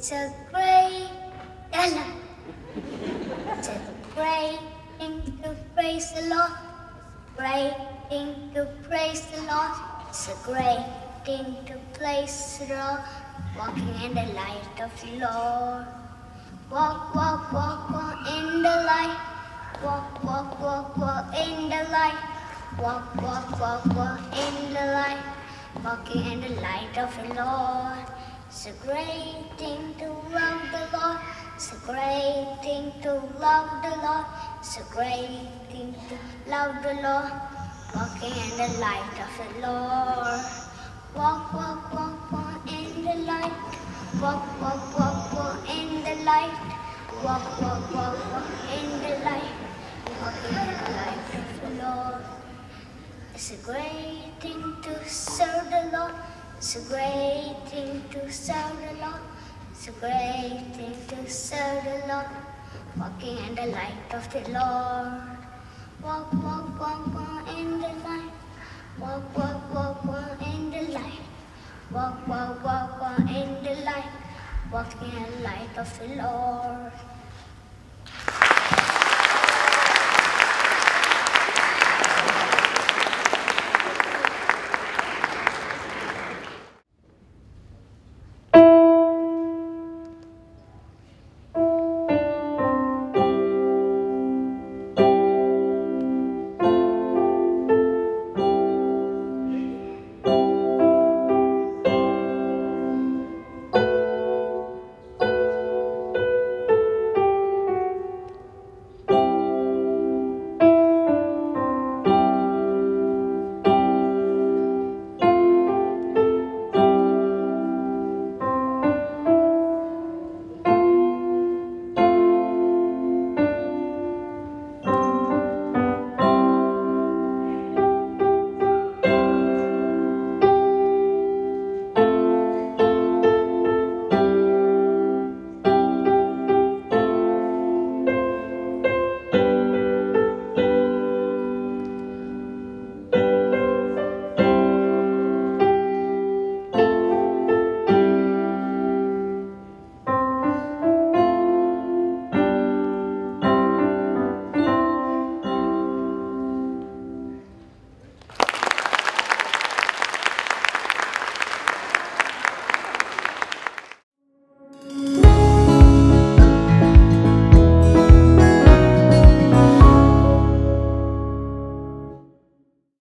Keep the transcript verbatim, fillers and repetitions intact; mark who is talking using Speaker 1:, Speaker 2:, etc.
Speaker 1: It's a great, it's a great thing to praise the Lord. Great thing to praise the Lord. It's a great thing to praise the Lord. Walking in the light of the Lord. Walk, walk, walk, walk in the light. Walk, walk, walk, walk in the light. Walk, walk, walk, walk in the light. Walking in the light of the Lord. It's a great thing to love the Lord. It's a great thing to love the Lord. It's a great thing to love the Lord. Walking in the light of the Lord. Walk, walk, walk, walk in the light. Walk, walk, walk, walk in the light. Walk, walk, walk, walk in the light. Walking in the light of the Lord. It's a great thing to serve the Lord. It's a great thing to serve the Lord. It's a great thing to serve the Lord. Walking in the light of the Lord. Walk, walk, walk, walk in the light. Walk, walk, walk, walk in the light. Walk, walk, walk, walk in the light. Walking in the light of the Lord.